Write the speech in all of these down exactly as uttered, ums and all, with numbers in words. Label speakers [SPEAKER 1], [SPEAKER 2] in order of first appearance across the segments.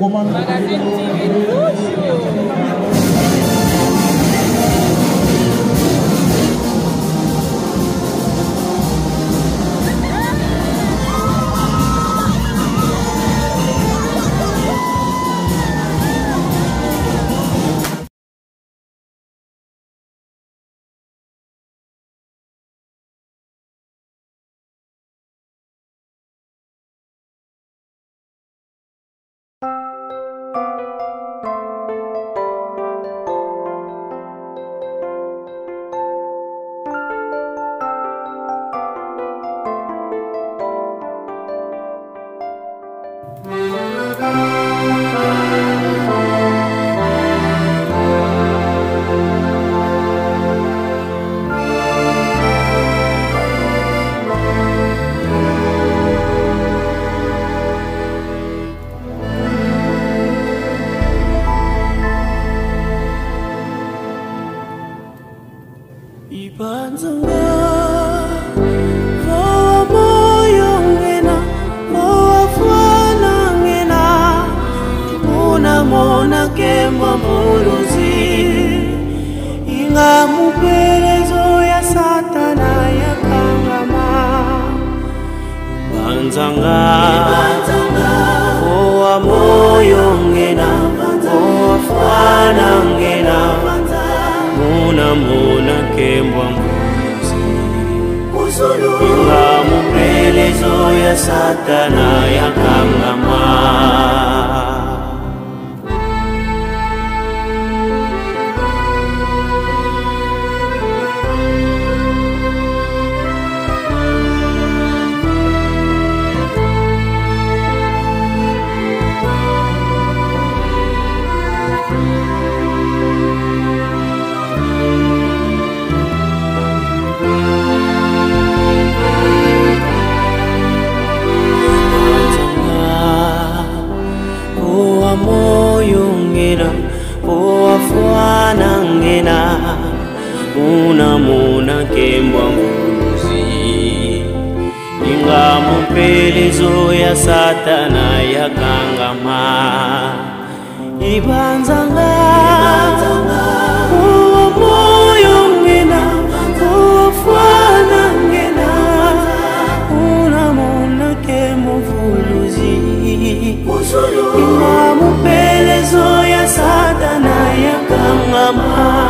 [SPEAKER 1] Magazine T V Luxo.
[SPEAKER 2] Satana yakangama. Unamuna kembwa mvuzi inga mpelezo ya Satana yakangama. Ibanzanga uwa moyo ngena ufwana ngena. Unamuna kembwa mvuzi inga mpelezo ya Satana yakangama.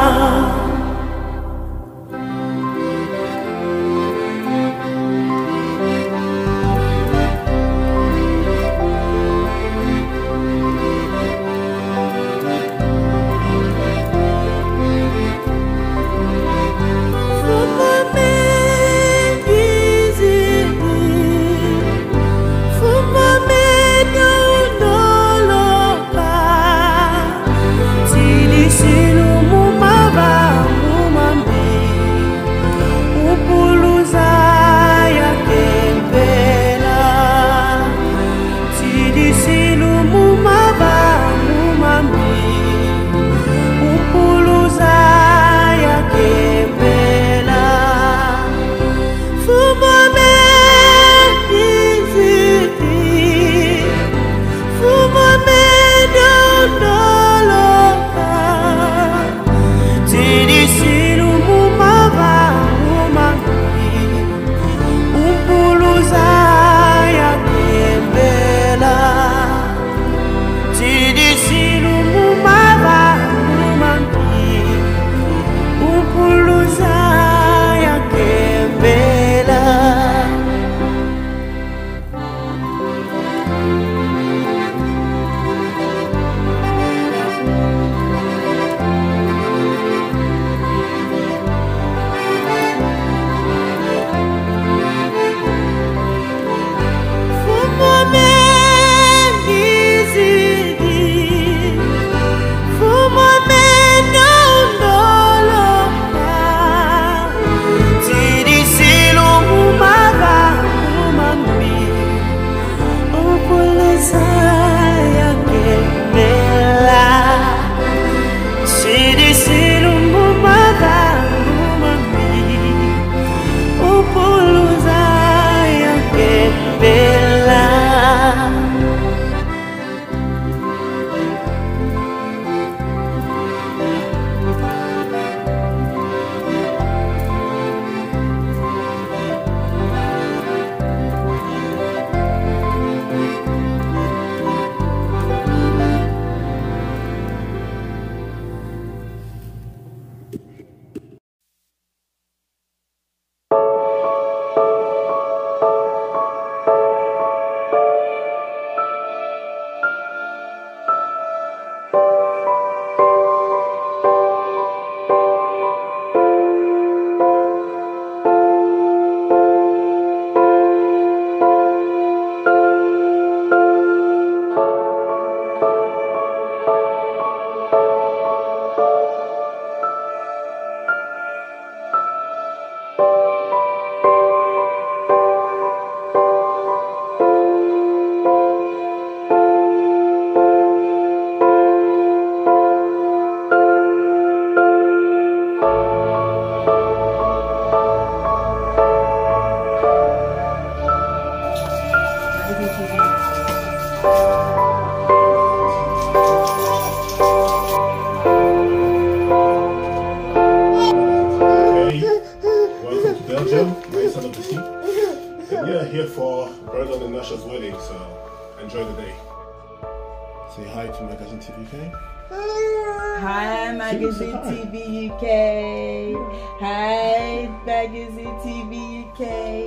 [SPEAKER 3] Nasha's wedding, so enjoy the day. Say hi to Magazine T V U K.
[SPEAKER 1] Hi, Magazine T V U K. Hi, Magazine T V U K.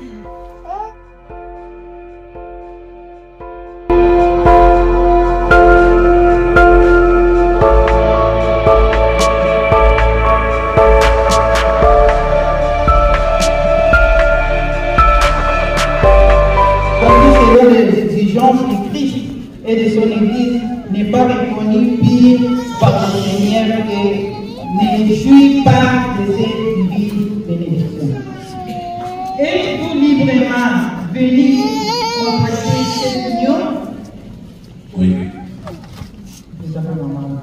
[SPEAKER 4] Du Christ et de son Église n'est pas reconnu pire par le Seigneur et ne jouit pas de cette divine bénédiction. Êtes-vous librement venus contracter cette union?
[SPEAKER 5] Oui.
[SPEAKER 4] Vous avez maman.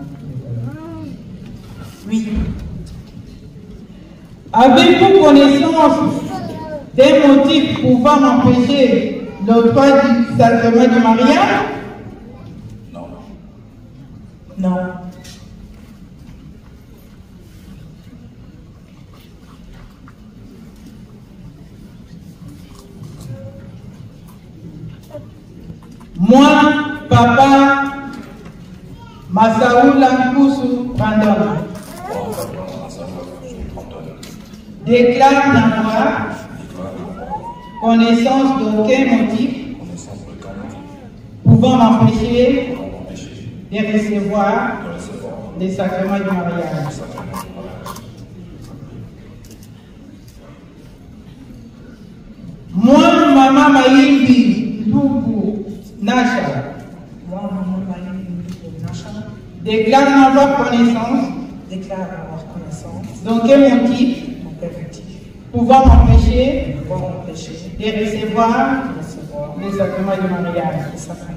[SPEAKER 1] Oui.
[SPEAKER 4] Avez-vous connaissance des motifs pouvant m'empêcher l'octroi du sacrement du mariage?
[SPEAKER 5] Non.
[SPEAKER 1] Non.
[SPEAKER 4] Moi, papa Masaoula Koussou Brandon, déclare n'avoir connaissance d'aucun motif pouvant m'empêcher de recevoir les sacrements du mariage. Moi, maman Maïmbi Loubou Nacha,
[SPEAKER 1] Moi, maman Maïmbi Nacha,
[SPEAKER 4] déclare n'avoir connaissance
[SPEAKER 1] déclare avoir connaissance
[SPEAKER 4] d'aucun motif
[SPEAKER 1] d'aucun motif
[SPEAKER 4] pouvant m'empêcher
[SPEAKER 1] pouvant m'empêcher
[SPEAKER 4] de recevoir
[SPEAKER 1] de recevoir
[SPEAKER 4] les sacrements du mariage.
[SPEAKER 1] les sacrements.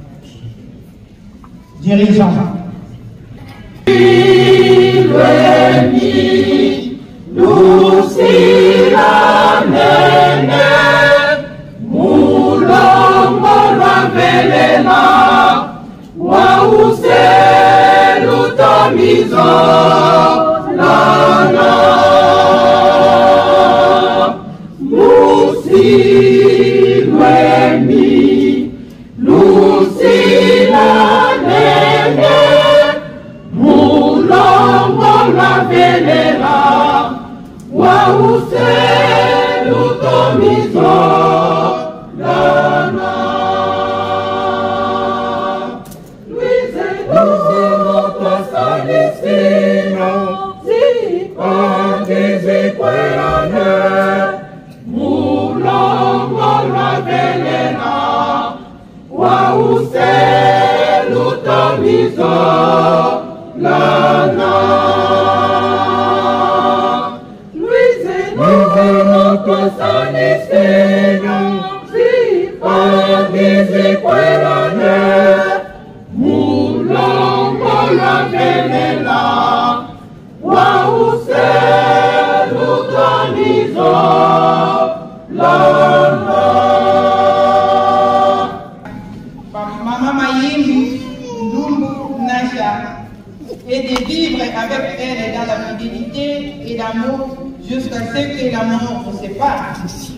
[SPEAKER 4] Dirigeant. Maman Maïmbi Loubou Nacha, et de vivre avec elle dans la fidélité et l'amour jusqu'à ce que la mort vous sépare.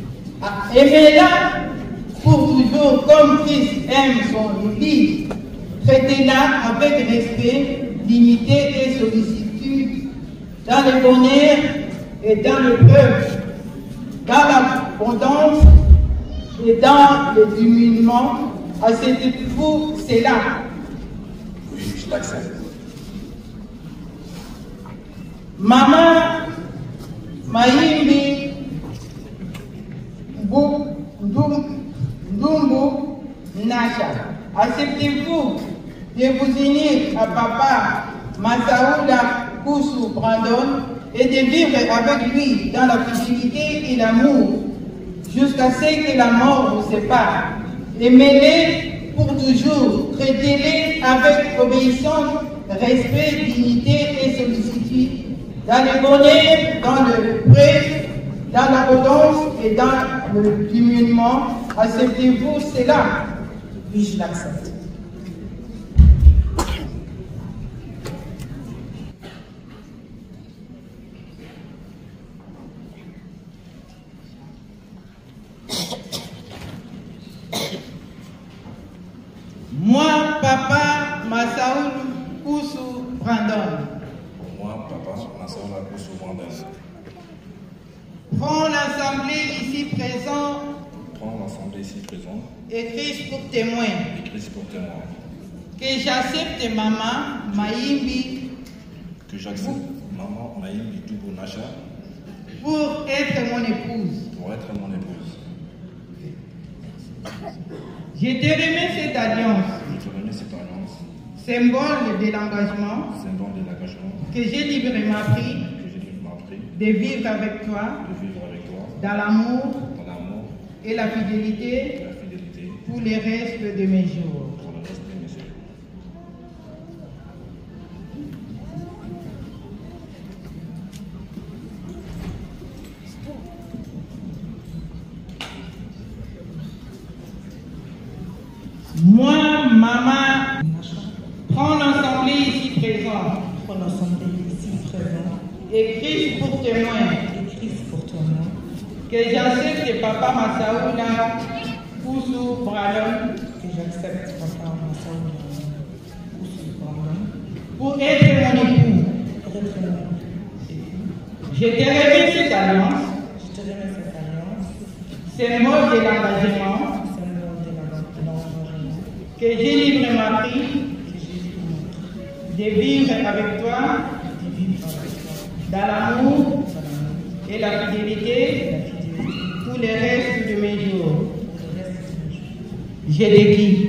[SPEAKER 4] Aimez-la pour toujours comme Christ aime son Église. Traitez-la avec respect, dignité et sollicitude, dans le bonheur et dans l'épreuve, dans l'abondance et dans le diminuement. Acceptez-vous cela?
[SPEAKER 5] Oui, je l'accepte.
[SPEAKER 4] Maman Maïmbi Ndumbu Nacha, acceptez-vous de vous unir à papa Masaoula Koussou Brandon et de vivre avec lui dans la fidélité et l'amour jusqu'à ce que la mort vous sépare? Aimez-les pour toujours, traitez-les avec obéissance, respect, dignité et sollicitude, dans le bonheur, dans le prêt, dans l'abondance et dans le diminuement. Acceptez-vous cela?
[SPEAKER 1] Oui, je l'accepte.
[SPEAKER 5] Masaoula Koussou Brandon.
[SPEAKER 4] Prends l'assemblée ici présente
[SPEAKER 5] Prends l'assemblée ici présente
[SPEAKER 4] et Christ pour témoin
[SPEAKER 5] et Christ pour témoin
[SPEAKER 4] que j'accepte maman Maïmbi
[SPEAKER 5] que j'accepte maman Maïmbi Toubou Nacha
[SPEAKER 4] pour être mon épouse.
[SPEAKER 5] pour être mon épouse.
[SPEAKER 4] Je te remets cette alliance,
[SPEAKER 5] Je te remets cette alliance,
[SPEAKER 4] symbole de l'engagement
[SPEAKER 5] symbole de l'engagement
[SPEAKER 4] que j'ai librement pris
[SPEAKER 5] que j'ai librement pris
[SPEAKER 4] de vivre avec toi
[SPEAKER 5] de vivre avec toi
[SPEAKER 4] dans l'amour
[SPEAKER 5] dans l'amour
[SPEAKER 4] et la
[SPEAKER 5] et
[SPEAKER 4] fidélité
[SPEAKER 5] la fidélité
[SPEAKER 4] pour les restes de mes jours.
[SPEAKER 5] pour le reste de mes jours.
[SPEAKER 4] Moi, maman, prends l'assemblée ici présente
[SPEAKER 1] Pour l'assemblée ici présente,
[SPEAKER 4] et Christ pour témoin
[SPEAKER 1] et Christ pour témoin,
[SPEAKER 4] que j'accepte papa Masaoula Koussou Brandon
[SPEAKER 1] que j'accepte Papa Masaoula Koussou Brandon
[SPEAKER 4] pour être mon époux.
[SPEAKER 1] pour être mon époux.
[SPEAKER 4] Je te remets cette alliance,
[SPEAKER 1] Je te remets cette alliance,
[SPEAKER 4] symbole de l'engagement
[SPEAKER 1] symbole de la- de l'engagement
[SPEAKER 4] que j'ai librement pris
[SPEAKER 1] que j'ai librement pris
[SPEAKER 4] de vivre avec toi
[SPEAKER 1] de vivre avec toi
[SPEAKER 4] dans l'amour
[SPEAKER 1] dans l'amour
[SPEAKER 4] et la
[SPEAKER 1] et
[SPEAKER 4] fidélité
[SPEAKER 1] la fidélité
[SPEAKER 4] pour le reste de mes jours.
[SPEAKER 1] pour le reste de mes jours.
[SPEAKER 4] Je décris.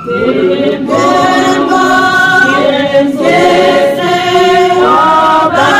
[SPEAKER 2] Baba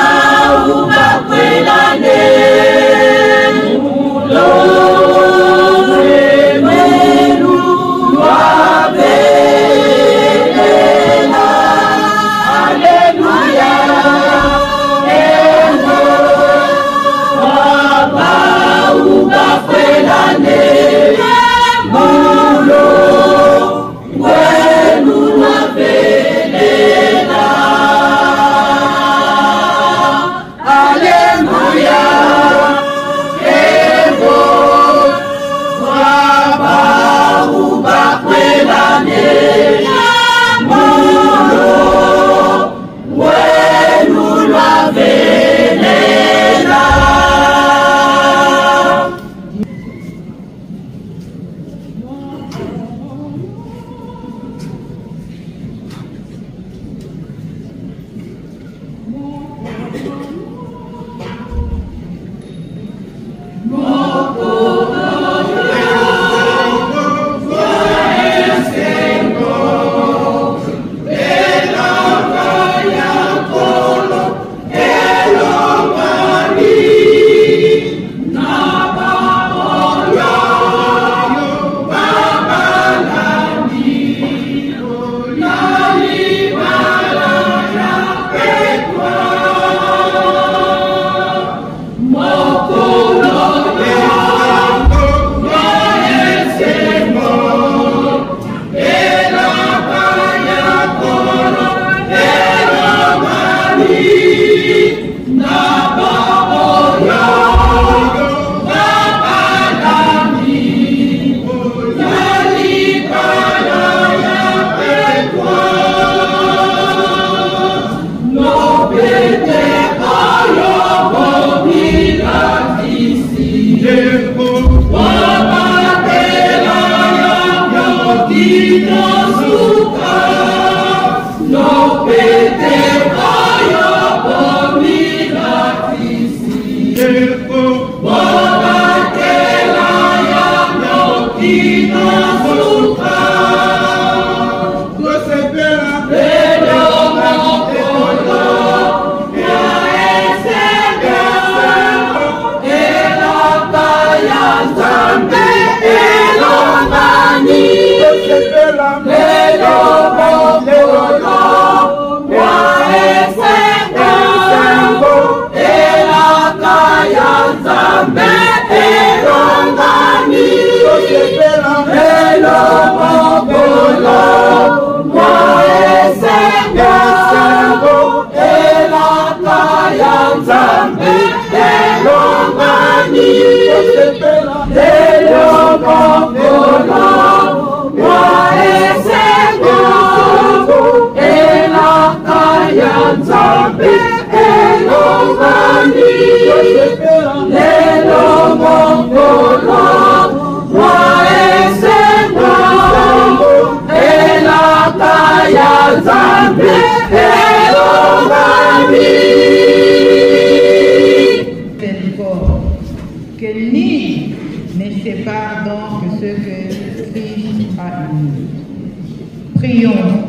[SPEAKER 4] Que ni ne sépare donc ce que Christ a uni. Prions.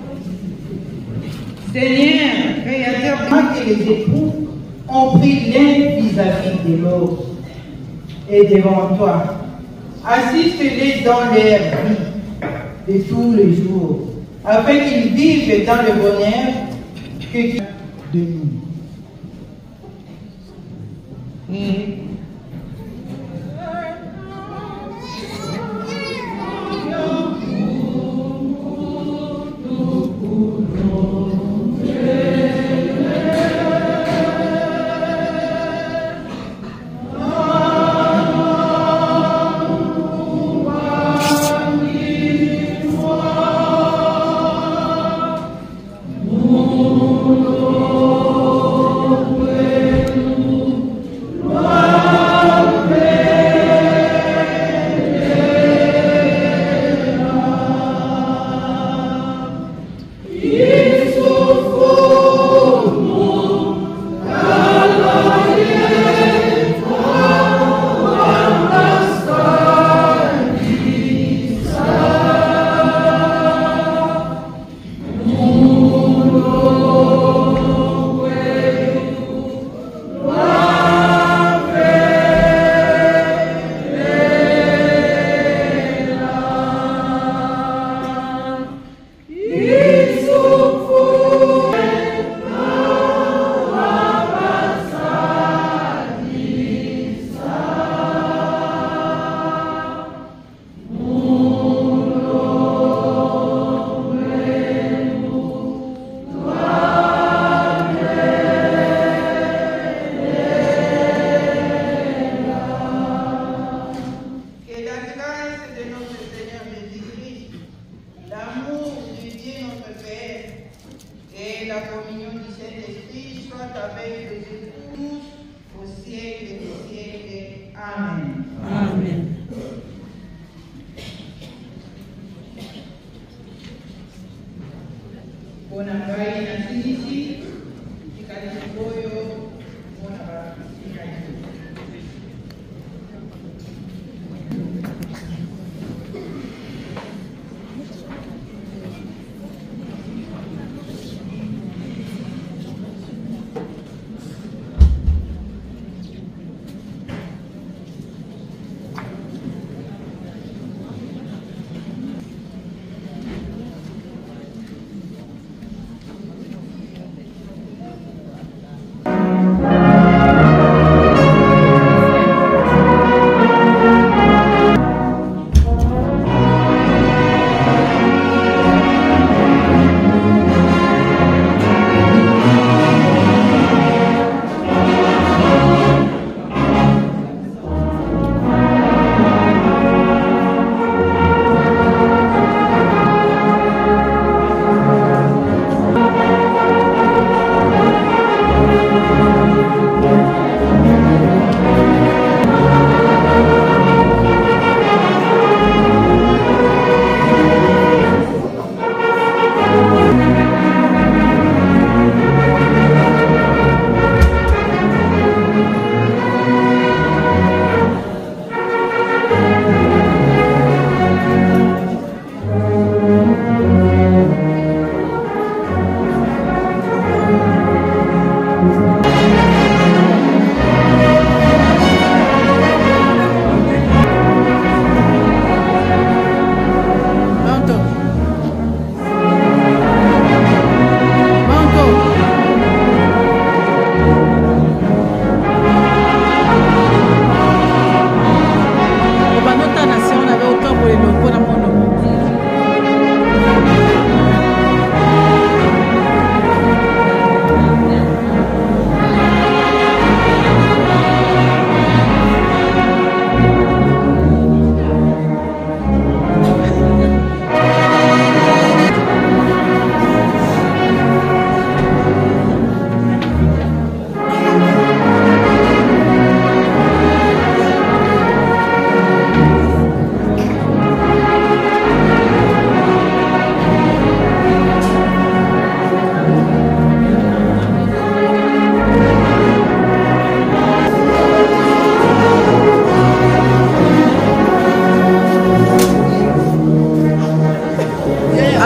[SPEAKER 4] Seigneur, Créateur, que les époux ont pris l'un vis-à-vis de l'autre et devant toi. Assiste-les dans leur vie de tous les jours, afin qu'ils vivent dans le bonheur que tu as de nous. Et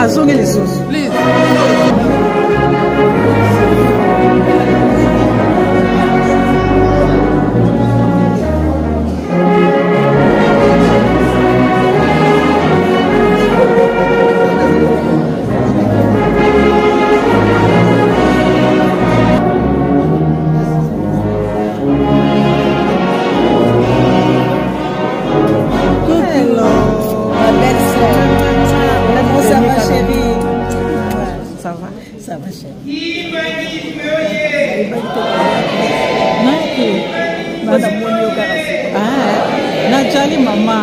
[SPEAKER 6] azonge lisusu please. Najali mama.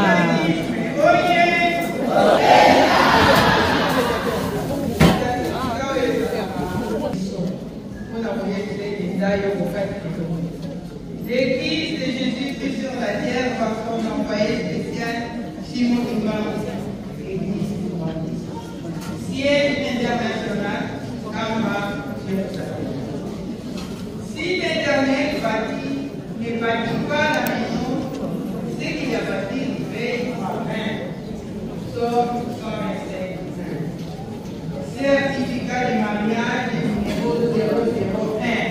[SPEAKER 4] L'Église de Jésus-Christ sur la terre par son envoyé spécial Simon Imam, Église siège international, Kamba, Jérusalem. Si l'Éternel bâtit, ne bâtit pas la maison, c'est qu'il a bâti livré en vain. Somme cent vingt-sept. Certificat de mariage numéro zéro zéro un.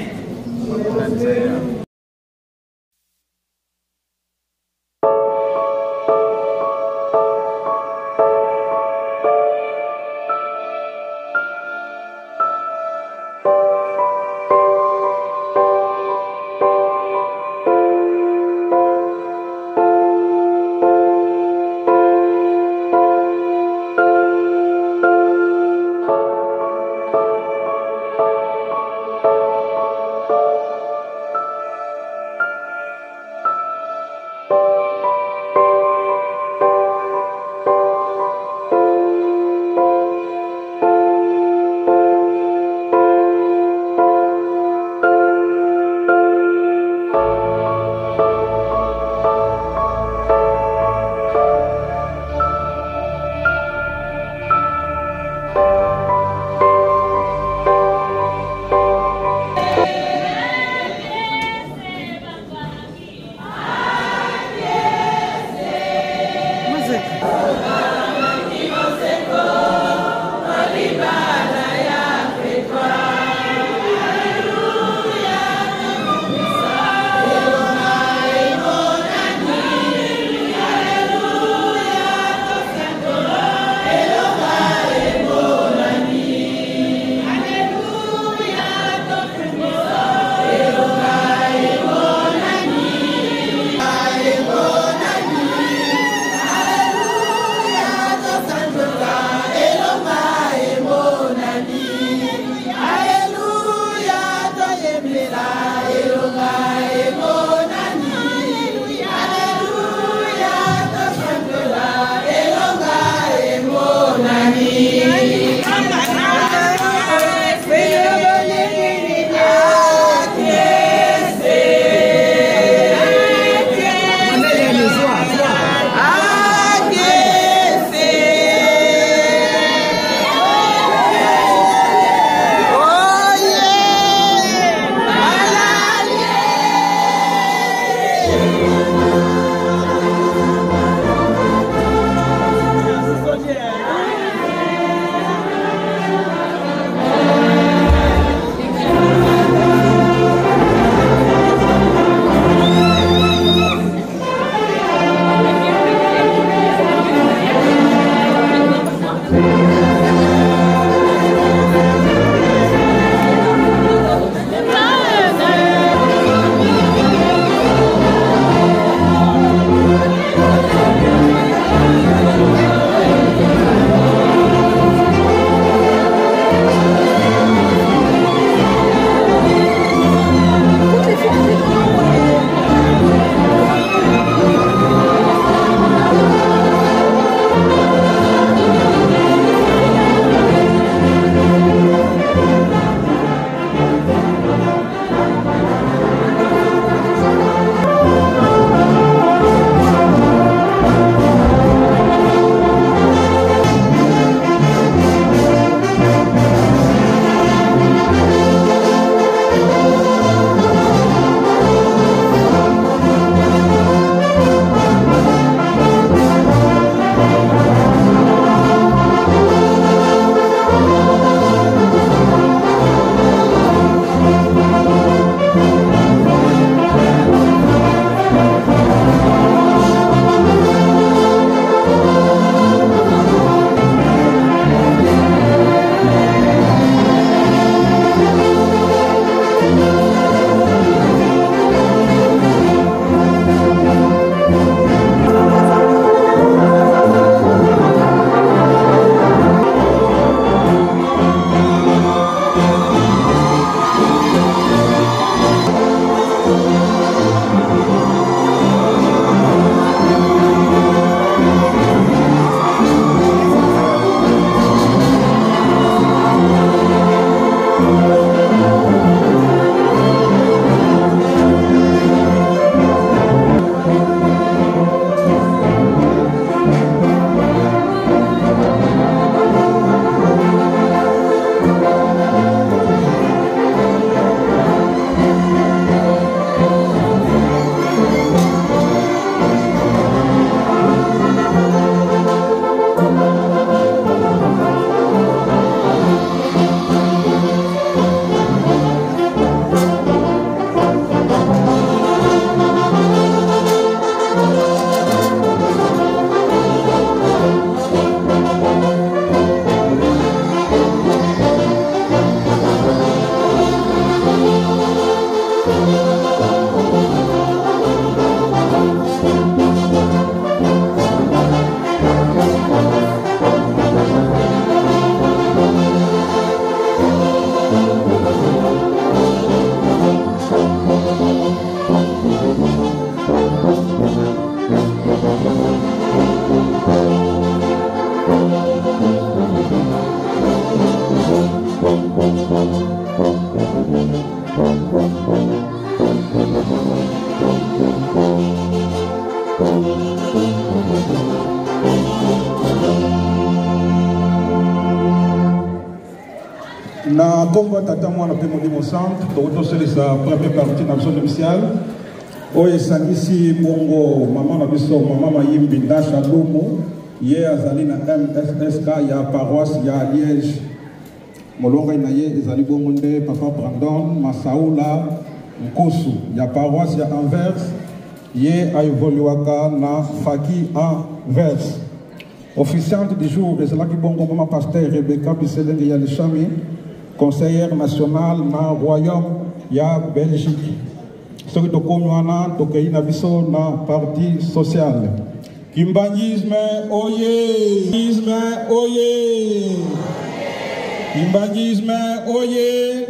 [SPEAKER 7] Na Congo tata mwana pe modimo centre to to la première partie na zone initiale oye sangisi mongo mama na biso mama mayimbi ndasha lumu ye azali na M S S K ya paroisse ya Liège molonga na ye ezali bongo nde papa Brandon Masaula Nkusu ya paroisse ya Anvers ye aévoluaka na Faki Anvers. Officiante du jour ezalaki bongo mama pasteur Rebecca Biselenge ya Lechami, conseillère nationale na royaume ya Belgique. Soki tokomi wana tokei na biso na parti sociale. Kimbangisme oye! Kimbangisme oye! Kimbangisme oye!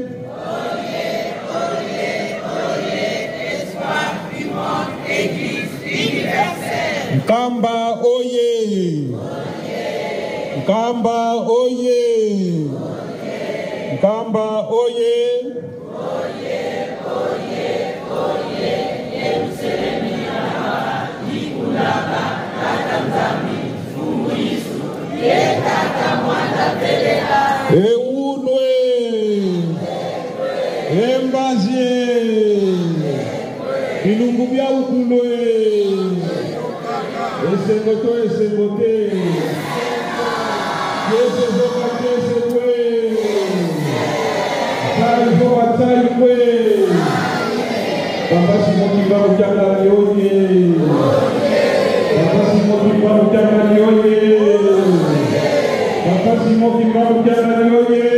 [SPEAKER 7] Nkamba oye! Nkamba oye! Nkamba oye! Eunwe! Embazie! Ilungu bia ukunwe! Esengoto esengote! Yese zoka kese kwe! Atai zo atai kwe! Papa simoki ba ujaka lionye! Papa simoki ba ujaka lionye! Papa simoki ba ujaka lionye!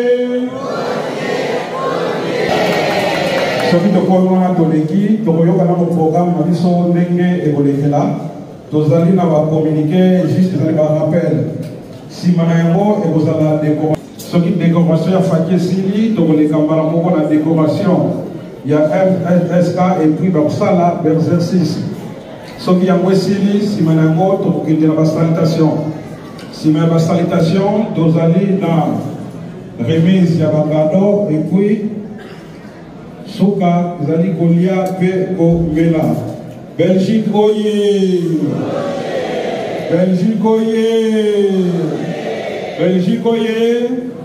[SPEAKER 7] Soki tokoyona toleki tokoyoka na programme na biso ndenge ekolekela tozali na ba communiquer juste ezali ba rappel sima na yango ekozala décoration soki décoration ya faki esili tokoleka mbala moko na décoration ya M S K et puis bakosala exercice soki yango esili sima na yango tokokende na basalutation sima ya basalutation tozali na remise ya bakado et puis Souka zali kolia pe komela. Belgique oye! Belgique oye! Belgique oye!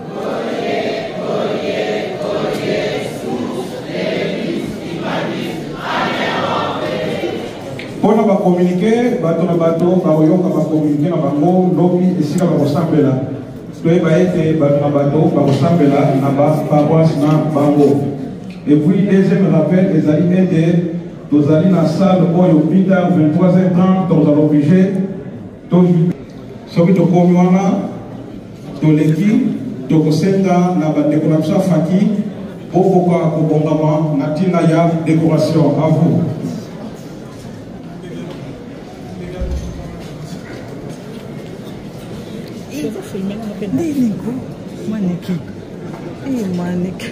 [SPEAKER 7] Pona ba communiquer, bato na bato ba oyoka ba communiquer na bango lobi esika ba kosambela. Toye ba ete bato na bato ba kosambela na ba paroisse na bango. Et puis, deuxième rappel, les alliés étaient, nous allons dans la salle où il y a huit heures, vingt-trois heures trente, nous allons obliger, ce qui est au Komiwana, de l'équipe, de Kosenda, la décoration Faki, pour pouvoir, pour Bongama, Natina ya décoration. À vous.
[SPEAKER 6] Maneki. Eh, Maneki.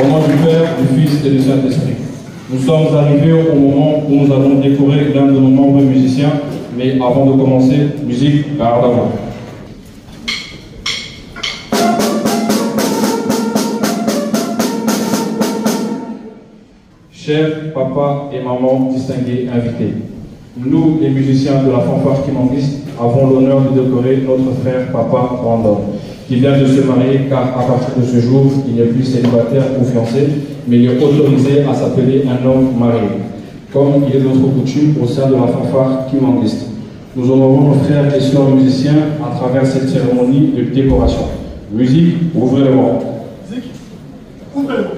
[SPEAKER 8] Au nom du Père, du Fils et du Saint-Esprit. Nous sommes arrivés au moment où nous allons décorer l'un de nos membres musiciens, mais avant de commencer, musique, garde à vous. Chers papa et maman distingués invités, nous, les musiciens de la fanfare Kimangiste, avons l'honneur de décorer notre frère papa Brandon, qui vient de se marier car à partir de ce jour, il n'est plus célibataire ou fiancé, mais il est autorisé à s'appeler un homme marié, comme il est notre coutume au sein de la fanfare Kimangiste. Nous honorons nos frères et sœurs musiciens à travers cette cérémonie de décoration. Musique, ouvrez le vent.
[SPEAKER 3] Musique, ouvrez le vent.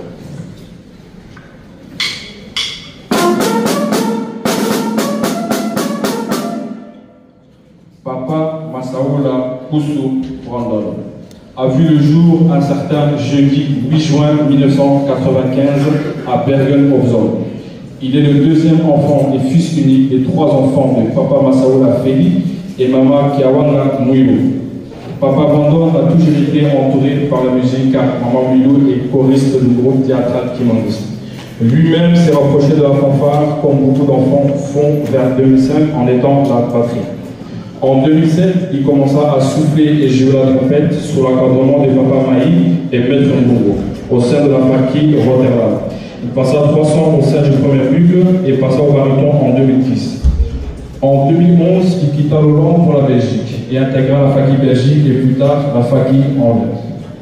[SPEAKER 8] Papa Masaoula Koussou Brandon a vu le jour un certain jeudi huit juin mille neuf cent quatre-vingt-quinze à Bergen-op-Zoom. Il est le deuxième enfant et fils unique des trois enfants de Papa Masaoula Feli et Mama Kiawanga Mouilou. Papa Brandon a toujours été entouré par la musique car Mama Mouilou est choriste du groupe théâtral Kimangiste. Lui-même s'est rapproché de la fanfare comme beaucoup d'enfants font vers deux mille cinq en étant la patrie. En deux mille sept, il commença à souffler et jouer la trompette sous l'encadrement de Papa Maï et Maître Mbougo au sein de la faculté Rotterdam. Il passa trois ans au sein du premier bugle et passa au baryton en deux mille dix. En deux mille onze, il quitta l'Hollande pour la Belgique et intégra la faculté Belgique et plus tard la faculté anglaise.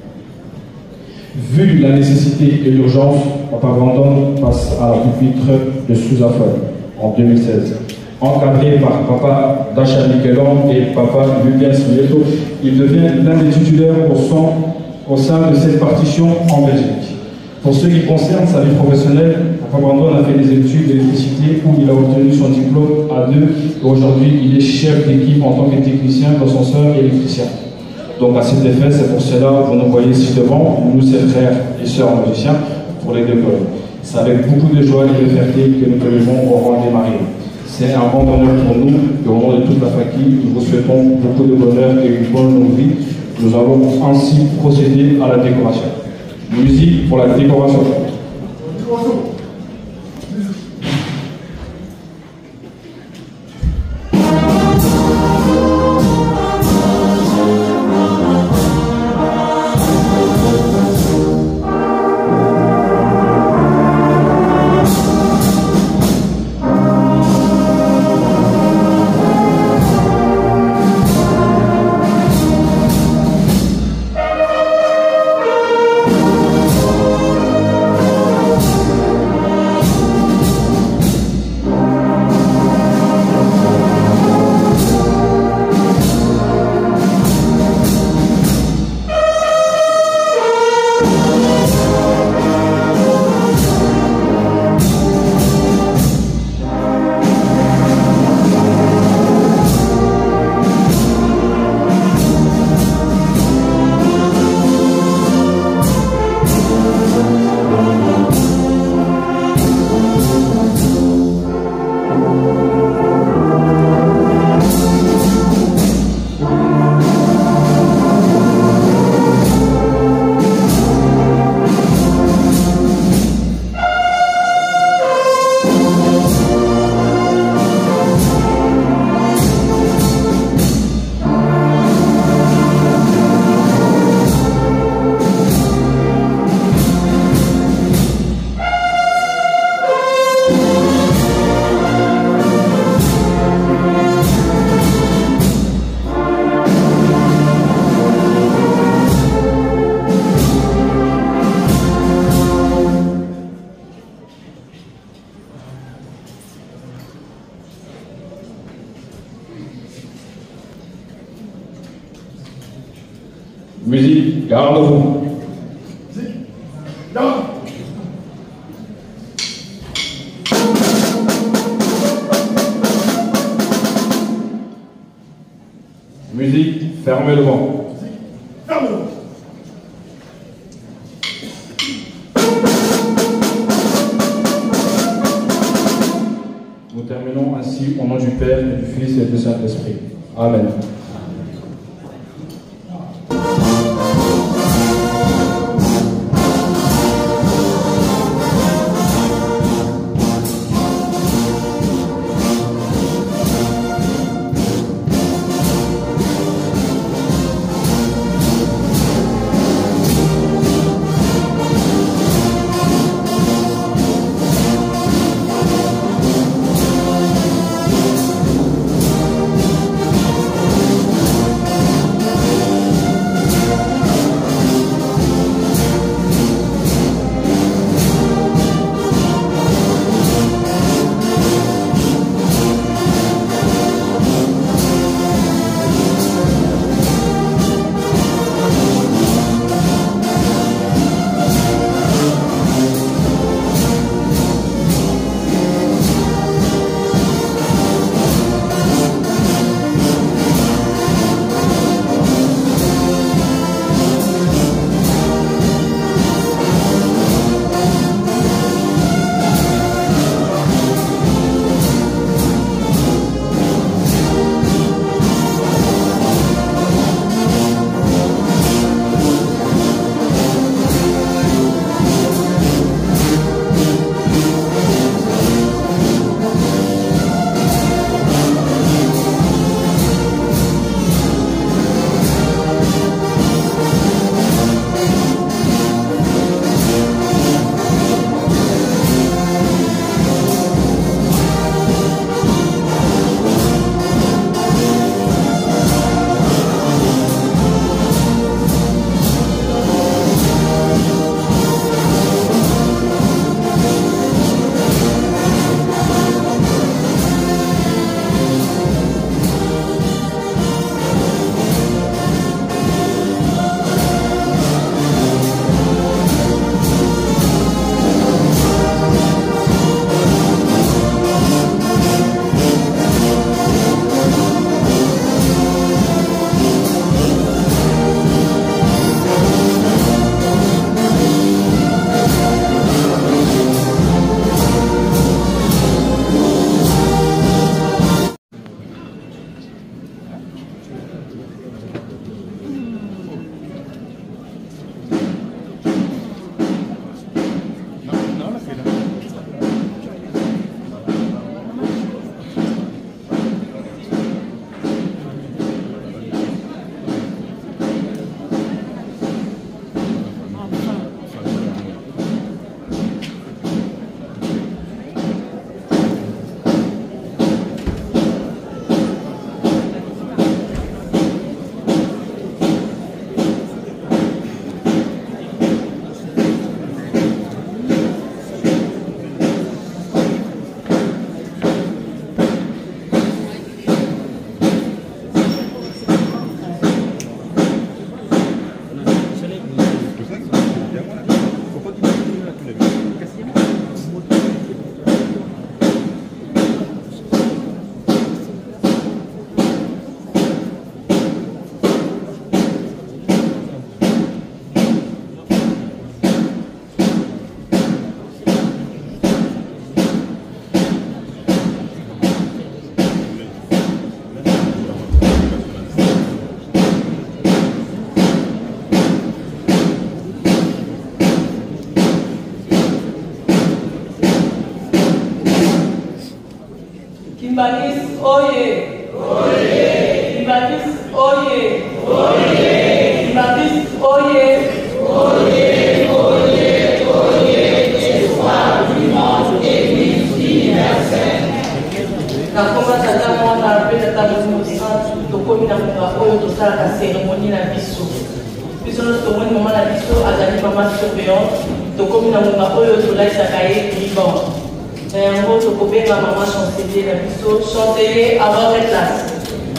[SPEAKER 8] Vu la nécessité et l'urgence, Papa Brandon passe à la pupitre de sous-affaire en deux mille seize. Encadré par Papa Dacha Mikelon et Papa Lucas Mieto, il devient l'un des titulaires au sein, au sein de cette partition en Belgique. Pour ce qui concerne sa vie professionnelle, Papa Brandon a fait des études d'électricité où il a obtenu son diplôme A deux et aujourd'hui il est chef d'équipe en tant que technicien d'ascenseur et électricien. Donc à cet effet, c'est pour cela que vous nous voyez ici devant, nous ses frères et sœurs musiciens, pour les décorer. C'est avec beaucoup de joie et de fierté que nous te levons au rang des mariés. C'est un grand honneur pour nous et au nom de toute la faculté, nous vous souhaitons beaucoup de bonheur et une bonne longue vie. Nous allons ainsi procéder à la décoration. Musique pour la décoration. Musique, garde-vous.
[SPEAKER 3] Musique, garde.
[SPEAKER 8] Musique, fermez le vent.
[SPEAKER 3] Musique, ferme le vent.
[SPEAKER 8] Nous terminons ainsi au nom du Père et du Fils et du Saint-Esprit. Amen.
[SPEAKER 9] Kimbangis oye! Oye! Kimbangis oye! Oye! Kimbangis oye! Oye! Oye! Oye! Espoir du monde Église universelle. Na komba tata mwana pe tata mosantu tokomi na monga oyo tosalaka cérémonie na biso. Biso nyonso tomoni mama na biso azali mama surveillante tokomi na monga oyo tolaisaka ye liban. Yango tokobenga mama chancelier na biso chancelier à votre place.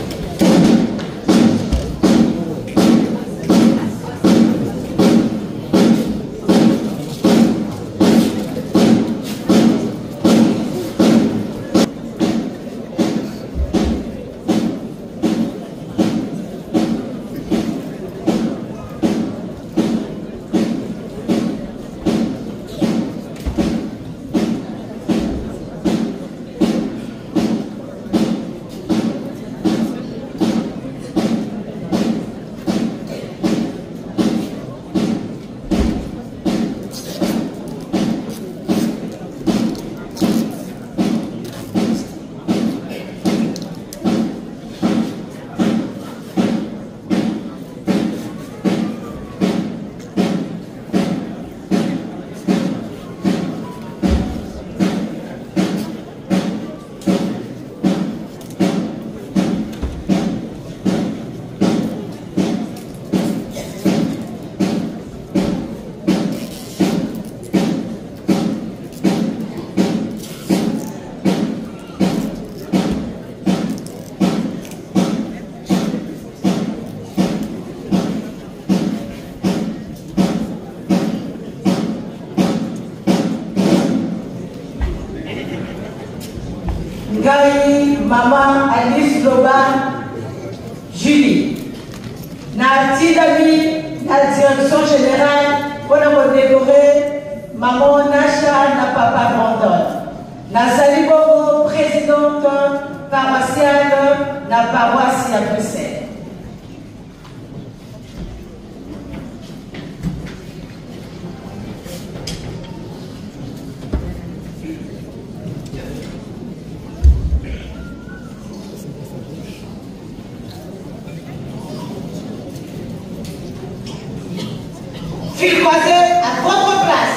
[SPEAKER 10] Ngai Maman Alice Loba Julie na tidami la direction générale pour la décorer Maman Nasha na Papa Brandon Nazali Bobo présidente paroissiale na paroisse à Bruxelles. Fil croisé à votre place.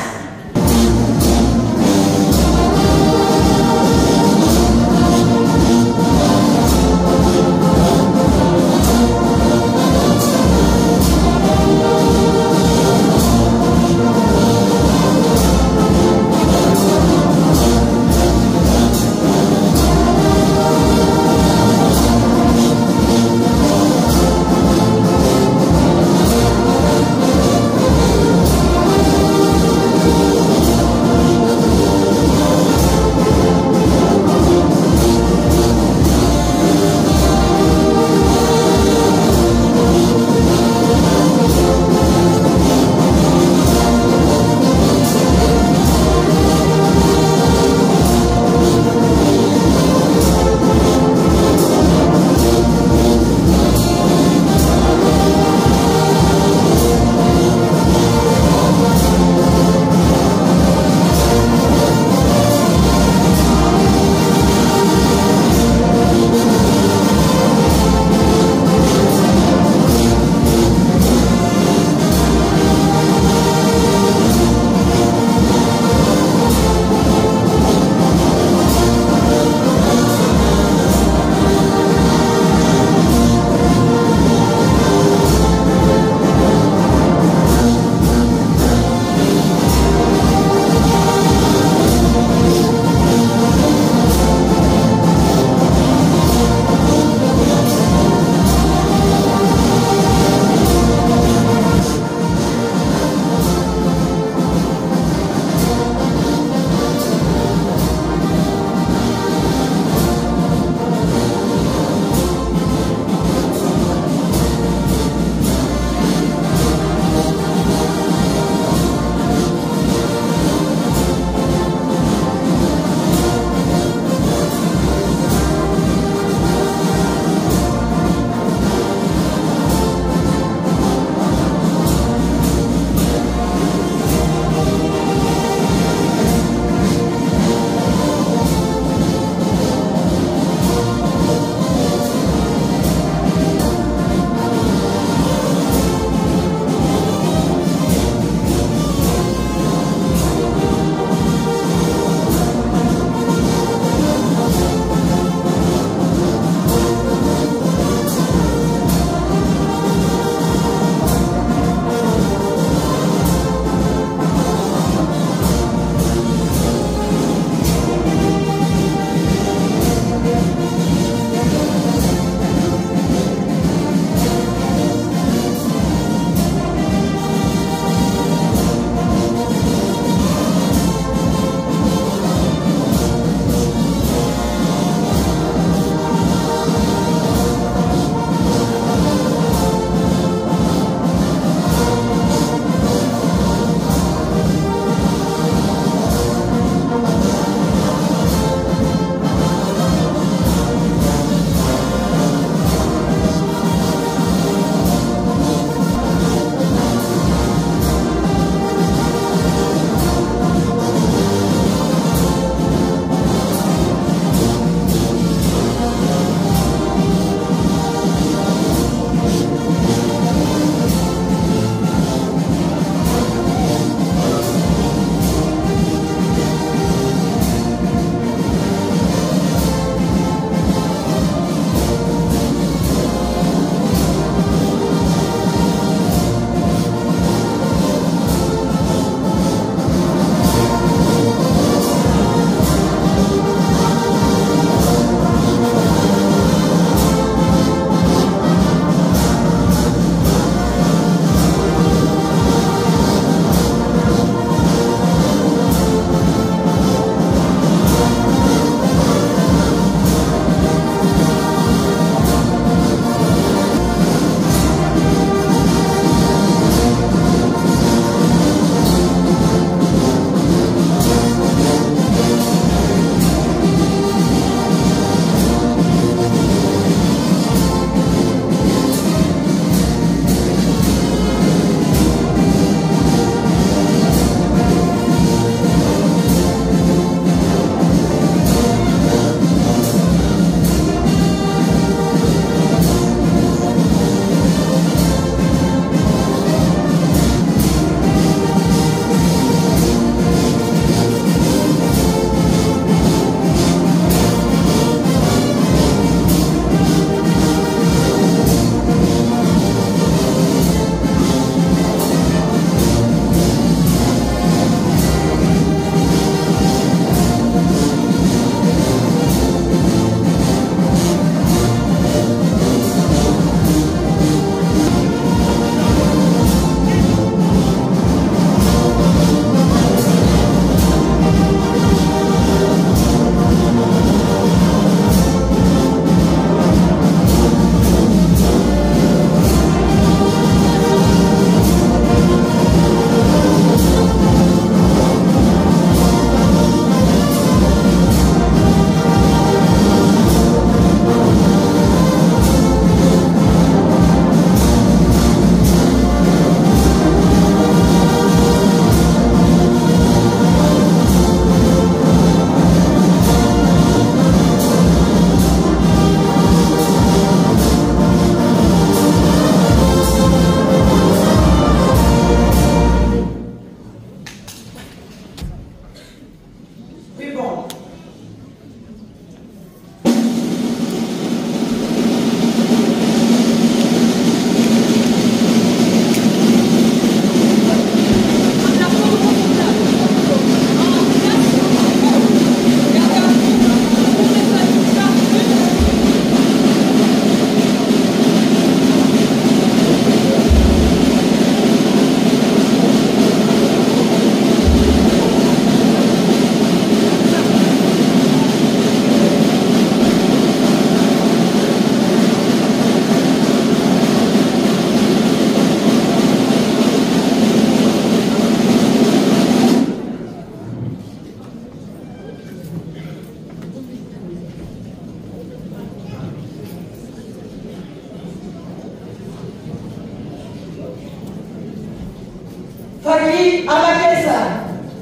[SPEAKER 10] Faki Amakesa.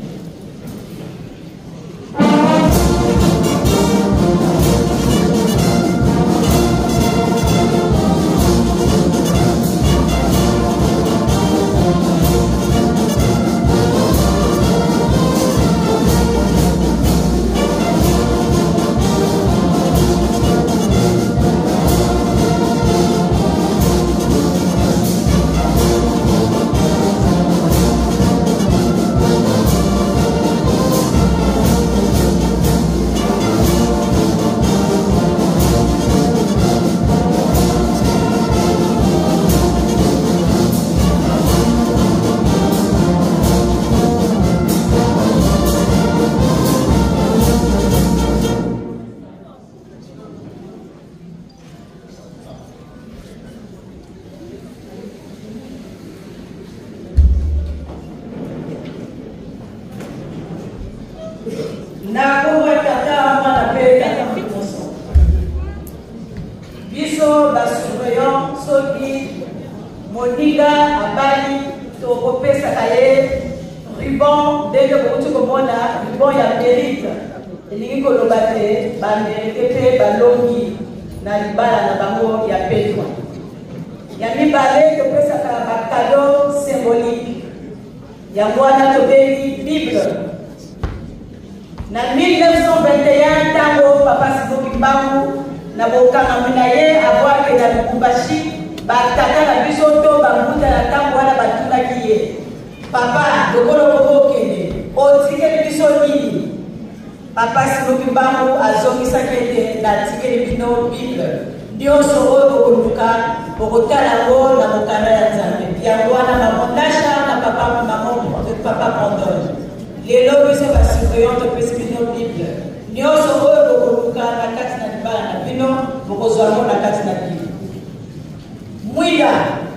[SPEAKER 10] Na kuwa tata mwana pe tata mikoso. Biso ba surveillant soki moniga abali to kopesa kaye ribon dege bokutu komona ribon ya mérite. Elingi koloba te ba mérite pe balongi na libala na bango ya petwa. Ya mibale kopesa ka ba cadeau symbolique. Ya mwana to beli Bible. Na mille neuf cent vingt et un, tango papa Siboki Mbangu na bokanga munaye avoir que na Lubumbashi ba tata na biso to ba muta na tango wana batuna kiye papa lokolo bokene o tikeli biso nini papa Siboki Mbangu azongisa kete na tikeli bino Bible ndio so oyo bokoluka bokotala ngo na mokanda ya Nzambe yango wana mamondasha na papa maman papa Pondol. Les lobbies sont surveillants de Pesquino Bible. Nous sommes au Boka, la Katina Bana, Pino, Bokozamo, la Katina Bible. Mouida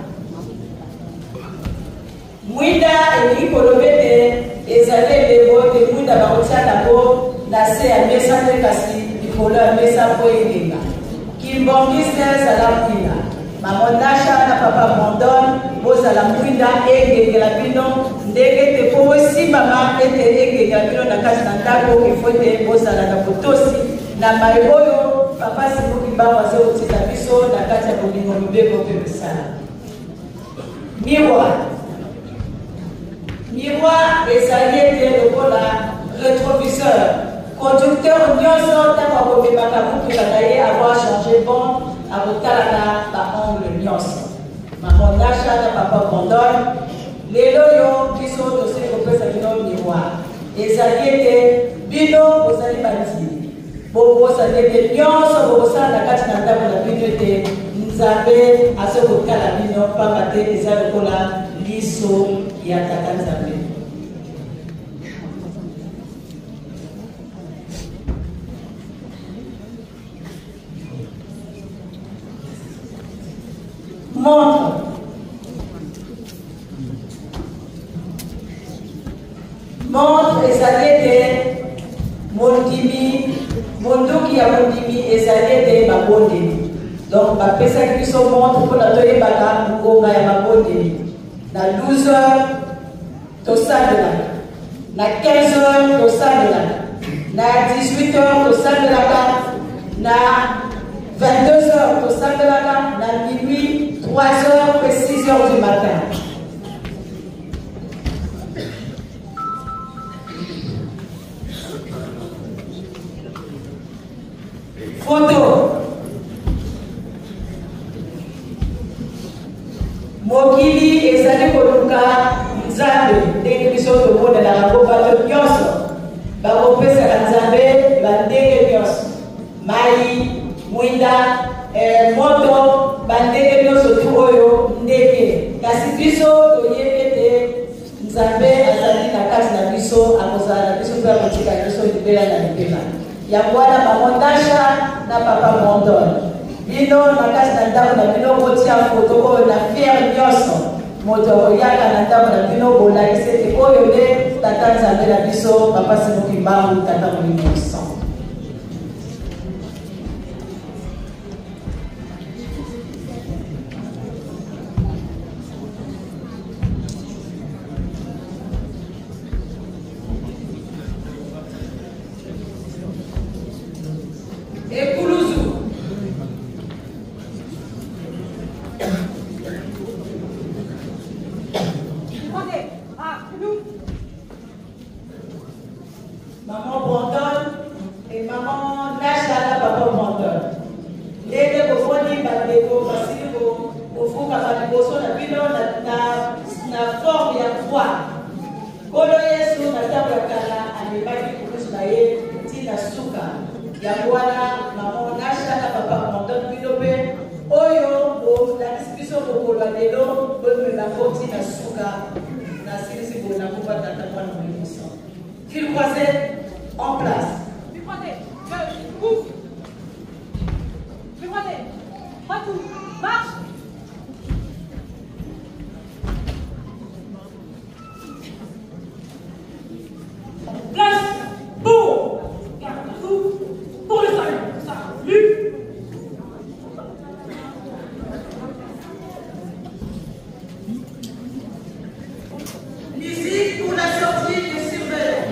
[SPEAKER 10] Mouida et Nicolomete, et Zalé, les votes, et Mouida Barotia, la peau, la C à Messa de Cassi, Nicolas Messa Poéga. Kimbongis à la Mouida. Mamondasha na papa Mondon, Bosa la Mouida, et Gelapino. Ndege te po si mama ete ege gabino na kasi na ndako kifote bosa la napotosi na mayoyo papa Siboki Mbangu azo kutika biso na kati ya bolingo lobeko pe sana. Miroir. Miroir ezali ete lokola rétroviseur. Conducteur nyonso tango akobebaka mutuka na ye avoir changé bon akotalaka baangle nyonso. Mamondasha na papa Pondol. Les loyaux qui sont aussi représentés à bino miroir. Les alliés bino aux alliés Bobo salete nyonso bobo sala kati na ndako na bino te Nzambe asokoka la bino pamba te eza lokola liso ya tata Nzambe. Montre. Montre ezali te mondimi monduki ya mondimi ezali te mabondeli. Donc bapesaki biso montre mpona toyebaka ngonga ya mabondeli. Na douze heures tosalelaka, na quinze heures tosalelaka, na dix-huit heures tosalelaka, na vingt-deux heures tosalelaka, na minuit, trois heures et six heures du matin. Photo. Mokili ezali koluka Nzambe ndenge biso tomona na bango bato nyonso bakopesaka Nzambe bandenge nyonso mai mwinda moto bandenge nyonso tu oyo ndenge kasi biso toyebi ete Nzambe azali na kati na biso akozala na biso mpe akotika biso libela na libela yango wana mamondasha na papa Mondol bino na kati na ndako na bino kotia foto oyo na fiere nyonso moto okoyaka na ndako na bino bolakisi ete oyo nde tata Nzambe na biso papa Siboki Mbangu tata molimo nyonso. bandeko basili kofuka baliboso na bino na forme ya croix. Kolo Yesu na ntango ya kala amemaki kukusu na ye ntina suka yango wana mama Nasha na papa mondon bino mpe oyo bolakisi biso mokolo ya lelo bomelango ntina suka na silisi boye na koba tata mwana moyemosa. Fil croisé en place.
[SPEAKER 9] Fil croisé, ouf. Fil croisé, retour, marche. Place pour garde-tout pour le salut. Salut.
[SPEAKER 10] Musique pour la sortie du surveillant.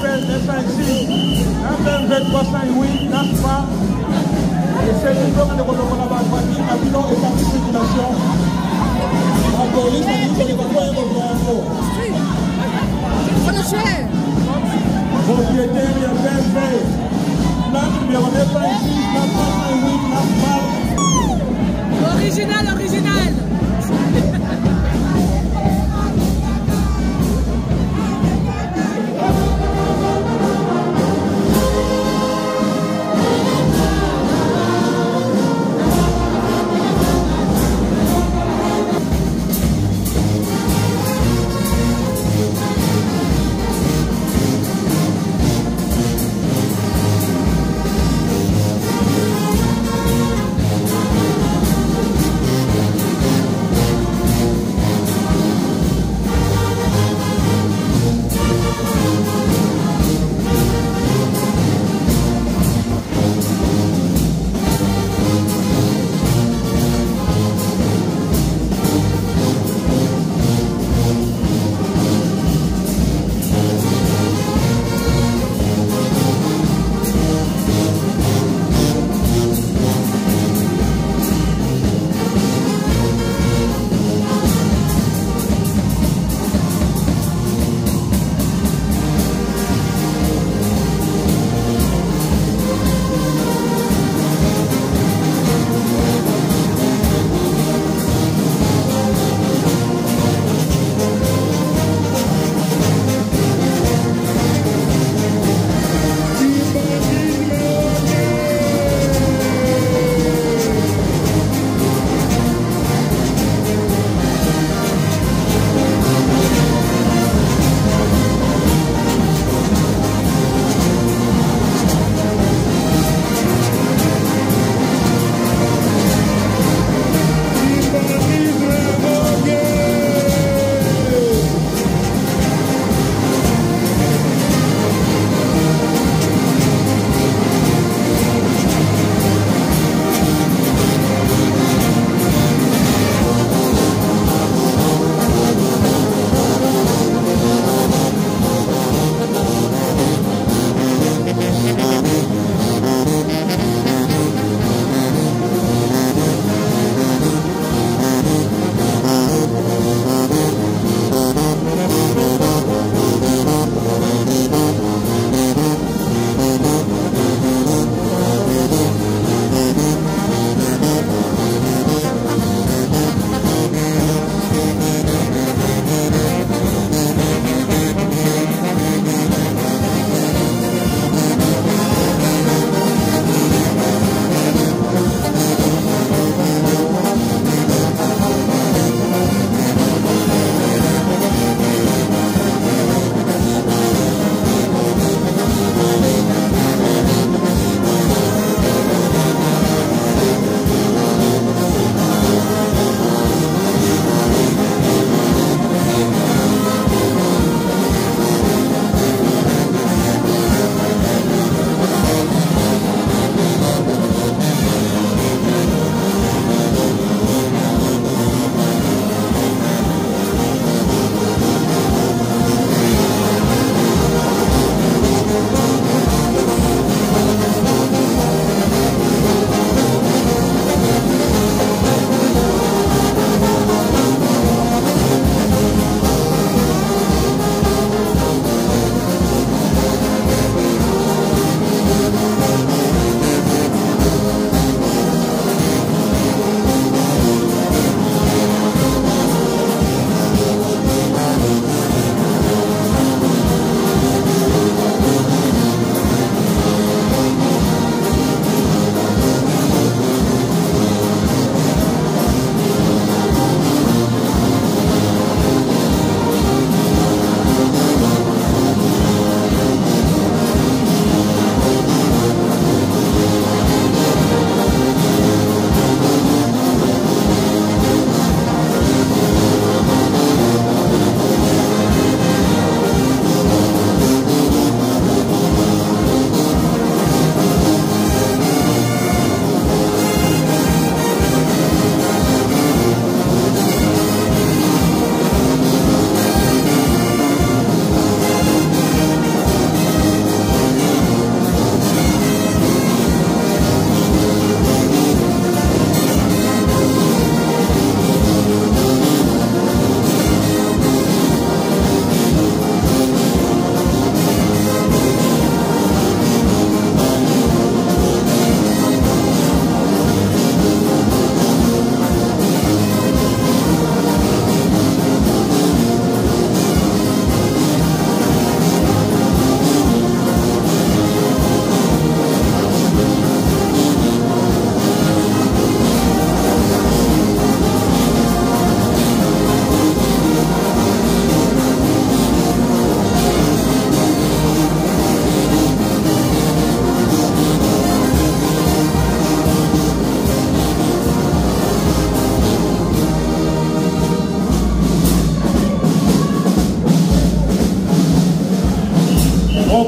[SPEAKER 7] F cinq six, un B M W trois cent huit, Naspa, et c'est le bloc de Kotokola Baki, à bilan et partie de circulation. La police a dit que les voitures sont propriétaire, il y a B M W, Naspa, numéro F cinq six, Naspa trois cent huit, Naspa.
[SPEAKER 6] Original, original.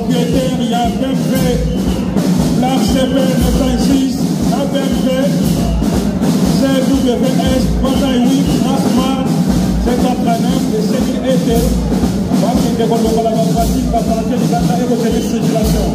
[SPEAKER 7] propriétaire, il y a B M W, plaque C P neuf cent six, la B M W, C W S trente-huit, Asmar, C quatre-vingt-neuf et C mille E T. Parce que les collaborateurs pratiques va partir du data et de circulation.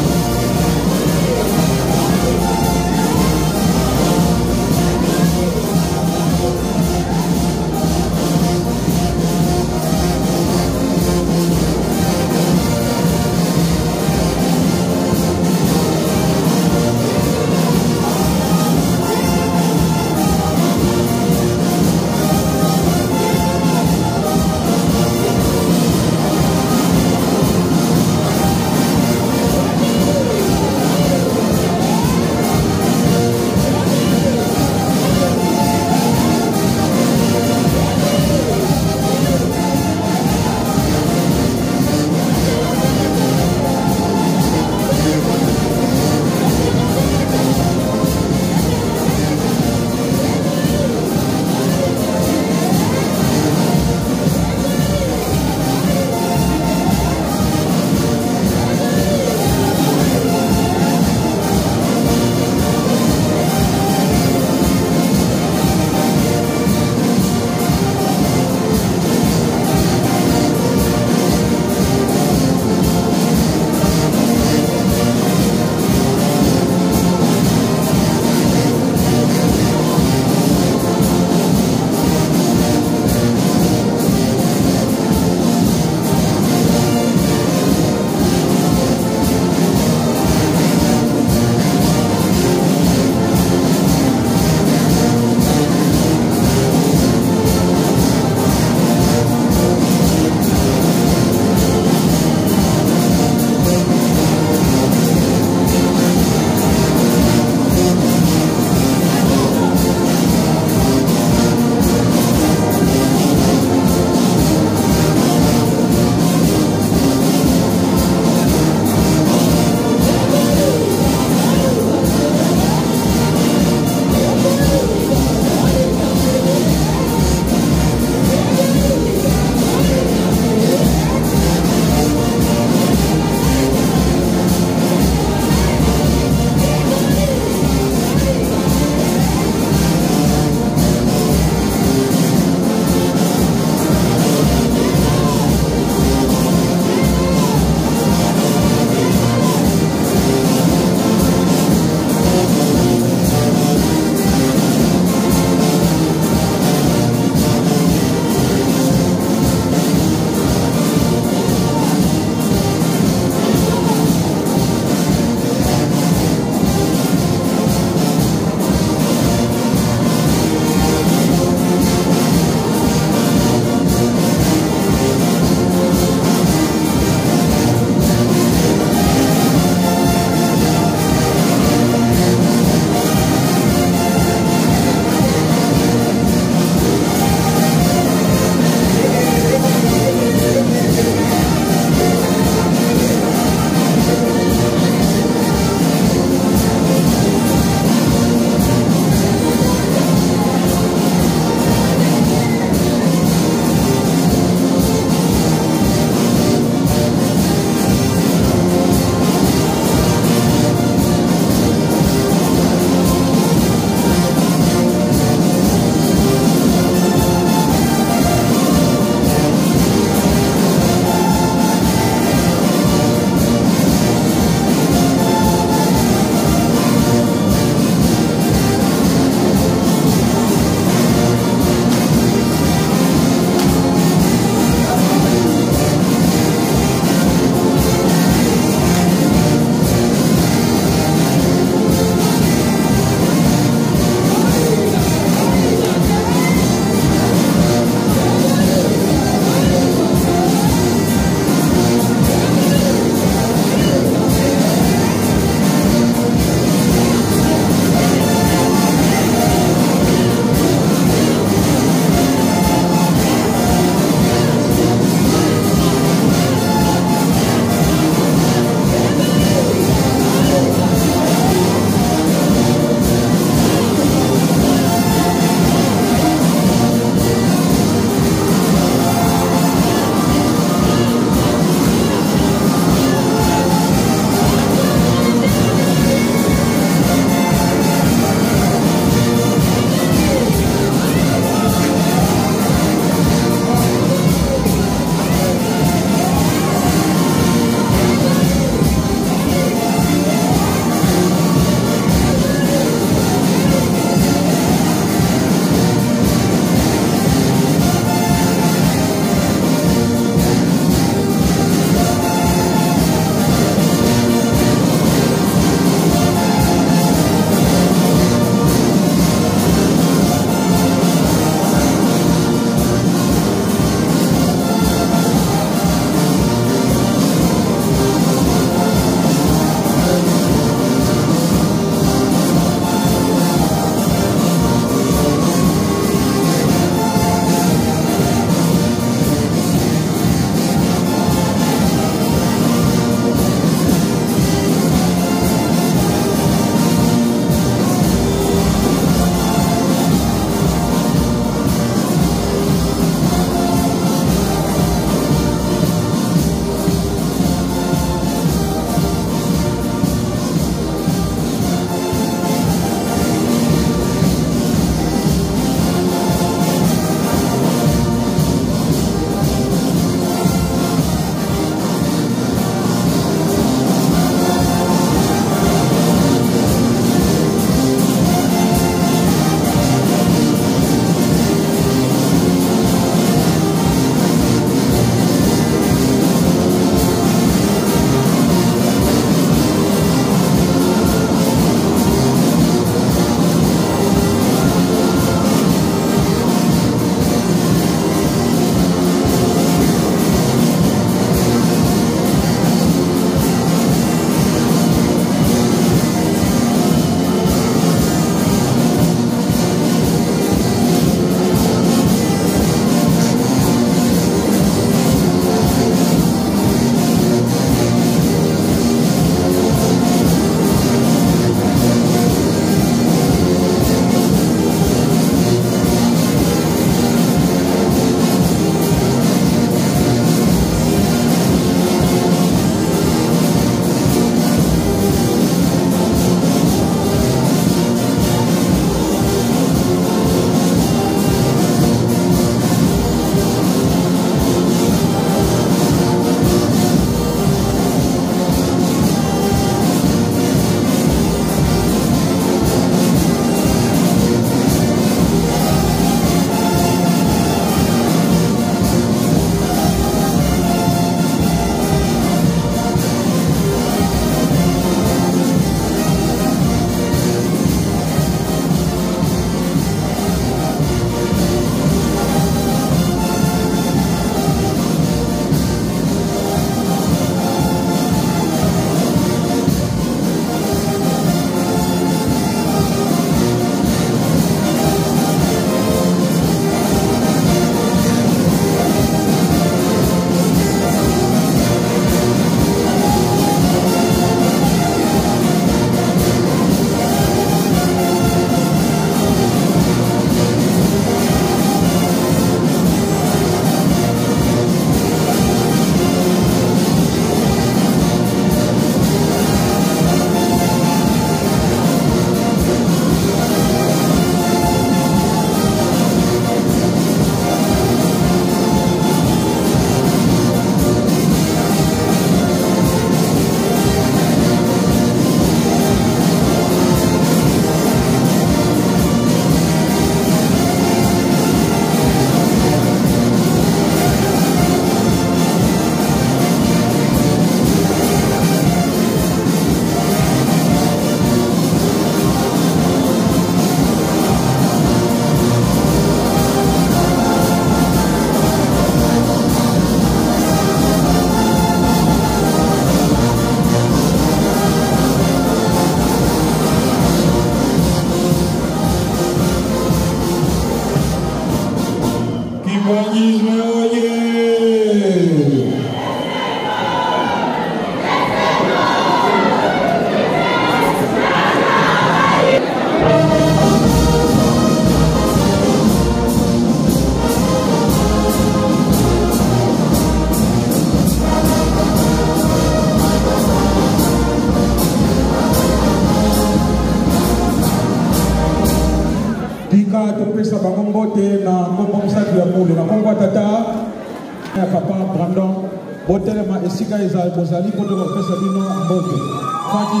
[SPEAKER 7] topesa bango mbote na nkombo mosali ya mule na nkombo ya tata ya papa Brandon botelema esika ezali bozali mpo tokopesa bino mbote faki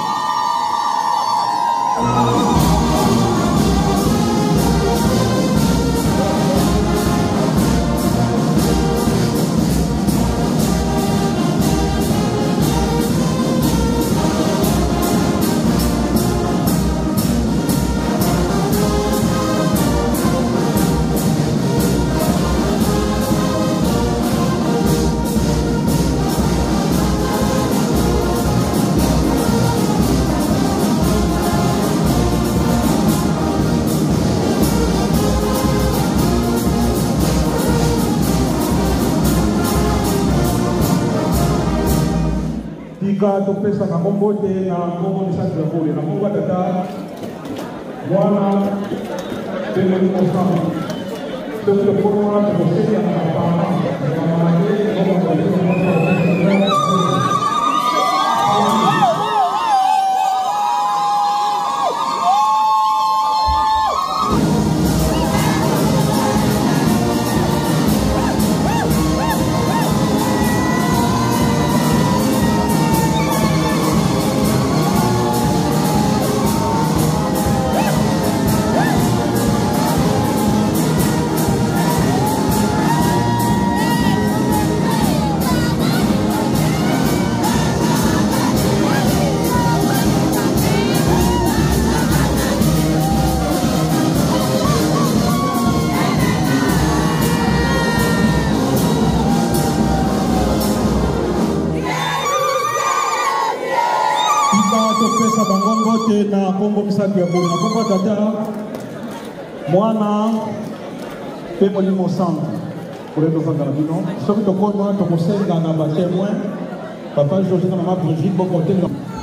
[SPEAKER 7] topesa na mbote na nkombo misali ya kule na nkombo tata mwana pembe ni mosama donc le programme de conseil à la parole na Kongo misali ya boni na Kongo tata mwana pe molimo centre pour le vendre bino soki tokoma tokosenga na ba témoin papa José na mama Brigitte bon côté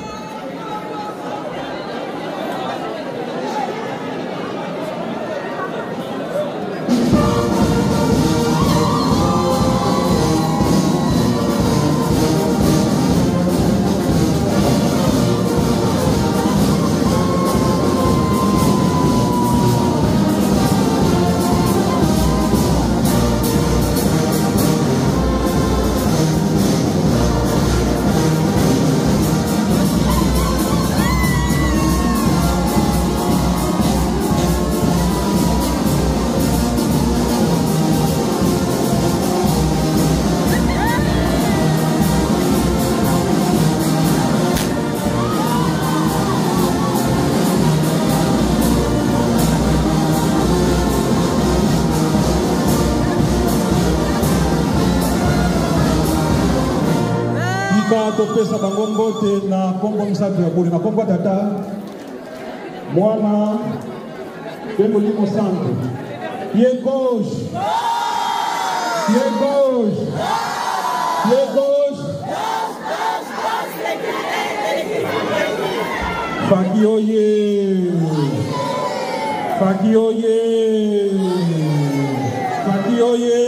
[SPEAKER 7] topesa bango mbote na Kongo misatu ya boli na Kongo tata mwana pe molimo centre pied gauche pied gauche pied gauche Faki oye Faki oye Faki oye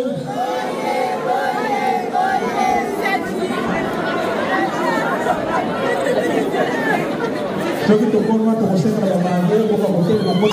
[SPEAKER 7] soki tokonma tokoseka na bango kokakotela na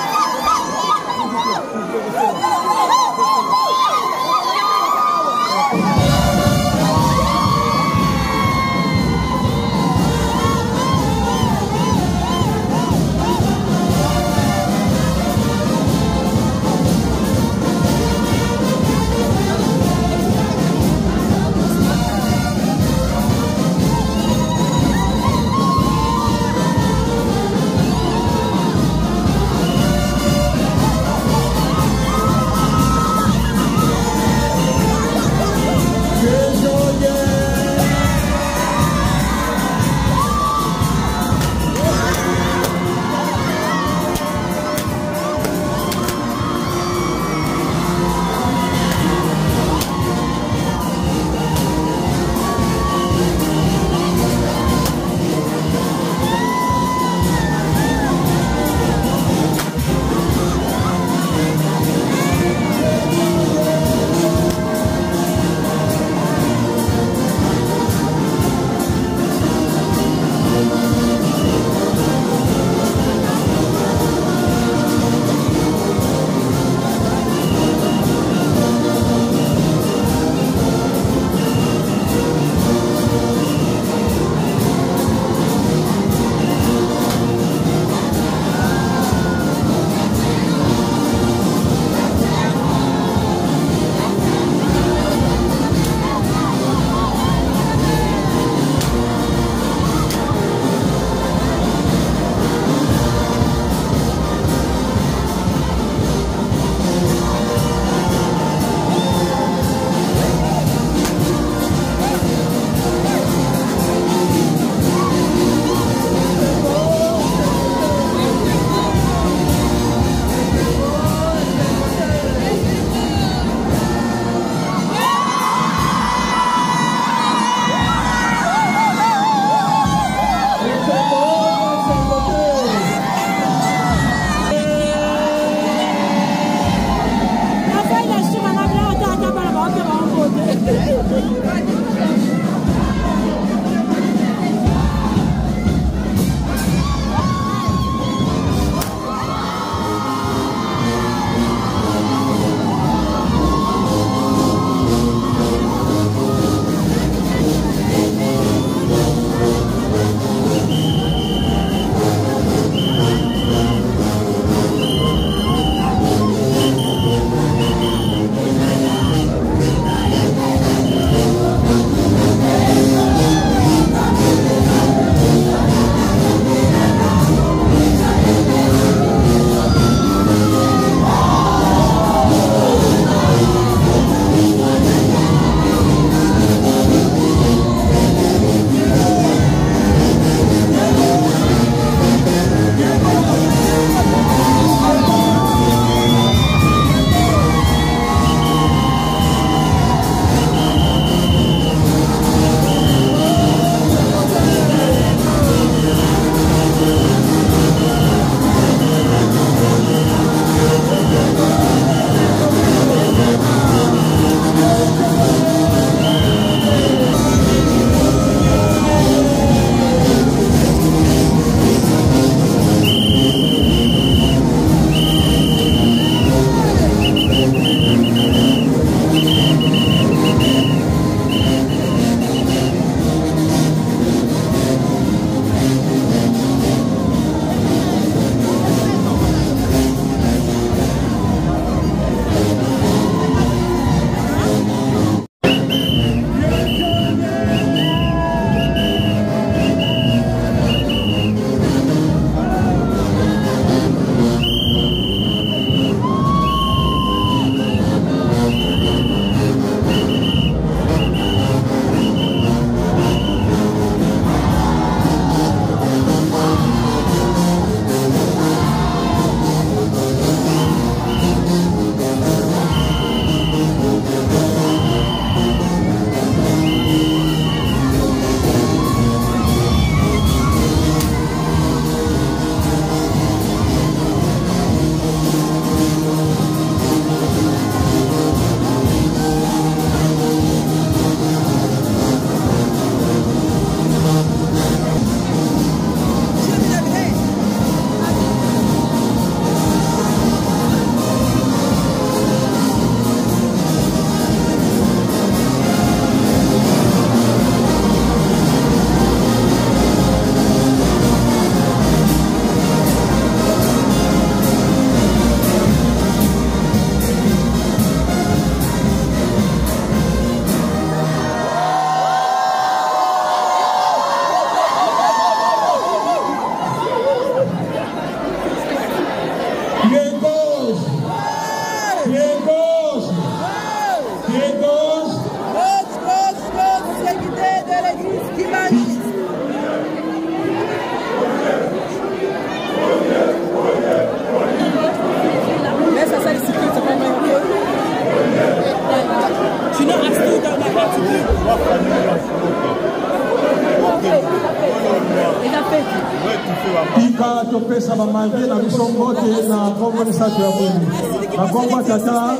[SPEAKER 7] tika topesa bamanje na biso mbote na kombo misato ya Mungu. Nakomba tata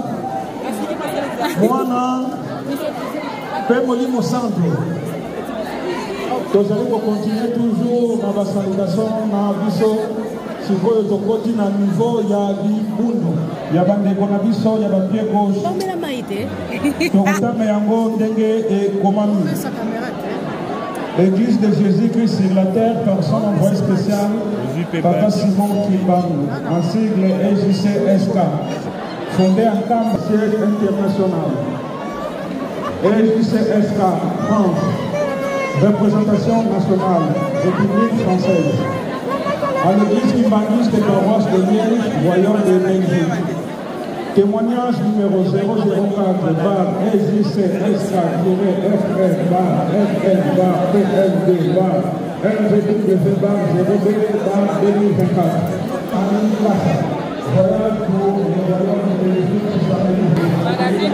[SPEAKER 7] mwana pe molimo santo. Tozali kokontinue toujours na basaludation na biso sikoyo tokoti na niveau ya bibundo ya bandeko na biso ya bapie gauche tokotanga yango ndenge ekomami. Église de Jésus-Christ sur la terre, personne envoyée spéciale, Papa Simon Klibang, en sigle E J C S K, fondé en camp siège international. E J C S K, France, représentation nationale, République française. À l'église Kimbangiste de paroisse de Liège, royaume de Belgique. Témoignage numéro zéro zéro quatre bar E J C S K F R bar F L bar P L D bar L V W bar zéro B bar deux mille vingt-quatre. Annie Plaza. Voyage pour le royaume de Belgique qui s'appelle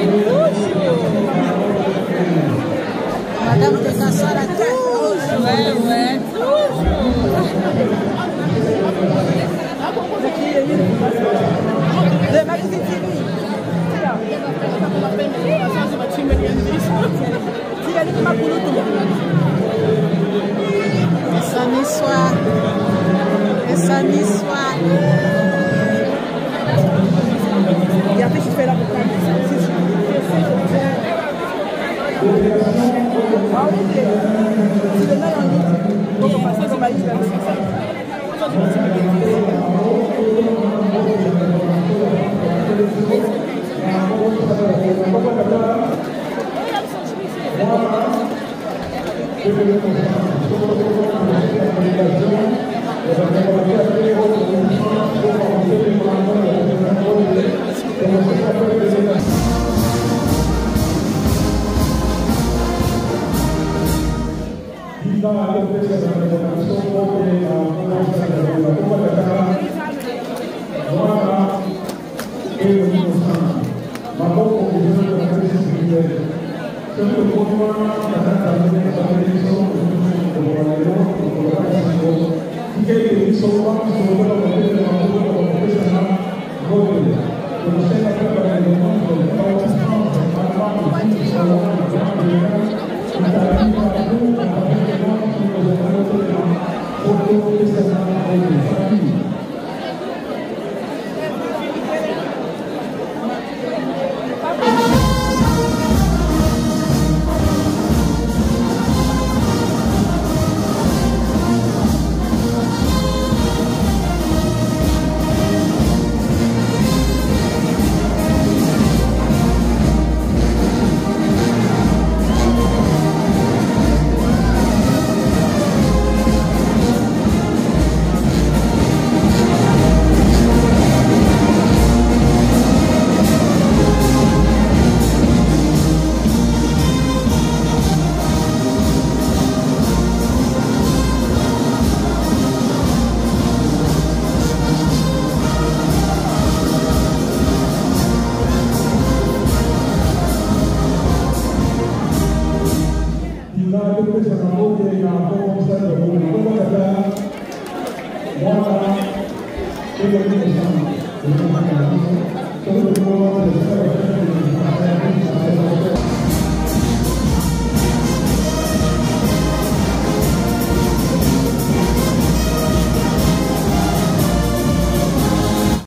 [SPEAKER 11] Madame de Kassara tous. Ouais, ouais. Samedi soir. Et samedi soir. Et après, je fais la boucle. Ah oui, c'est le même en ligne. Donc, on passe au maïs.
[SPEAKER 7] Thank you.